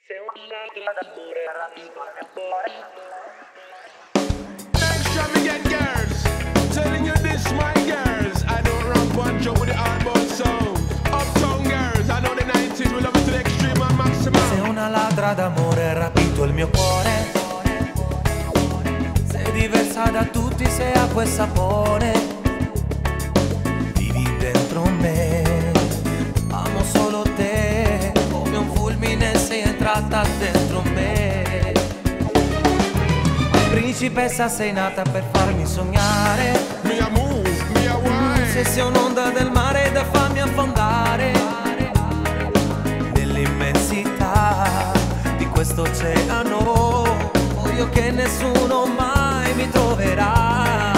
Se un ladra d'amore rapito al mio cuore. Extravagant girls, telling you this, my girls. I don't run punch over the hardball sound. Uptown girls, I know the 90s, we love it to the extreme and maximum. Se una ladra d'amore ha rapito il mio cuore, sei diversa da tutti, sei acqua e sapone. Vivi dentro me, amo solo te. Come un fulmine sei entrata dentro me. Principessa sei nata per farmi sognare. Me a move, me a wine. Se sei un'onda del mare da farmi affondare nell'immensità di questo oceano. Voglio che nessuno mai mi troverà.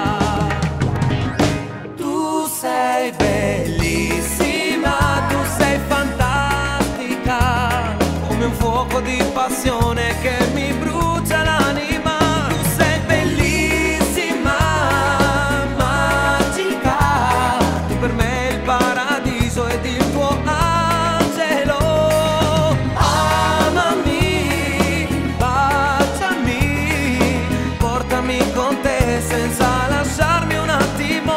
Tu sei bellissima, tu sei fantastica, come un fuoco di passione che mi brucia l'anima. Tu sei bellissima, magica, tu per me il paradiso ed il tuo angelo. Amami, baciami, portami con te senza lasciarmi un attimo.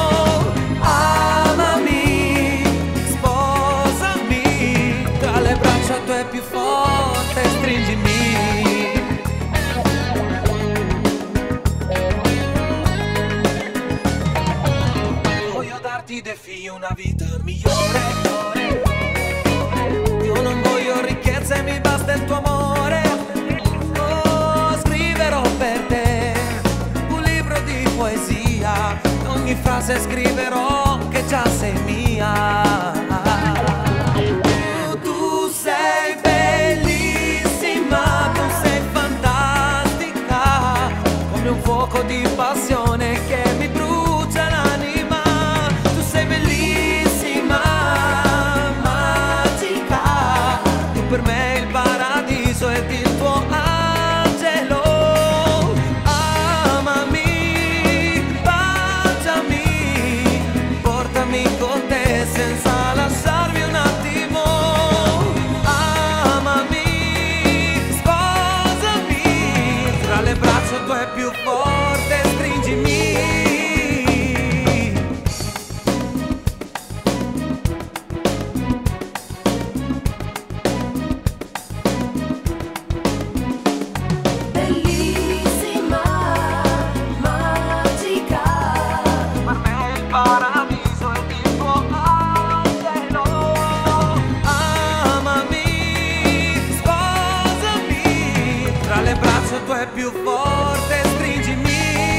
Amami, sposami, tra le braccia tue più forte stringimi. Voglio darti dei figli una vita migliore. Io non voglio ricchezza e mi basta il tuo amore. Oh, scriverò per te un libro di poesia. Ogni frase scriverò che già sei mia. Tu sei bellissima, tu sei fantastica, come un fuoco di passione che mi brucia l'anima. Tu sei bellissima, magica, tu per me il paradiso ed il tuo angelo. Amami, baciami, portami con te senza lasciarmi un attimo. Amami, sposami, tra le braccia tue più forte stringimi. Bellissima, magica, Per me il paradiso ed il tuo angelo. Amami, sposami, tra le braccia tue più forte stringimi.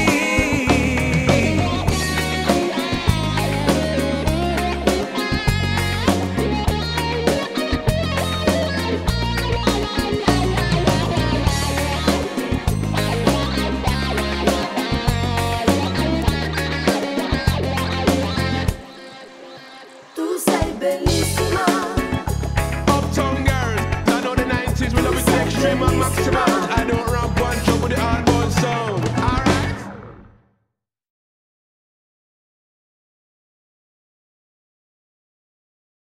tu sei bellissima. Uptown girls, I know the 90s, we love it to the extreme and maximum.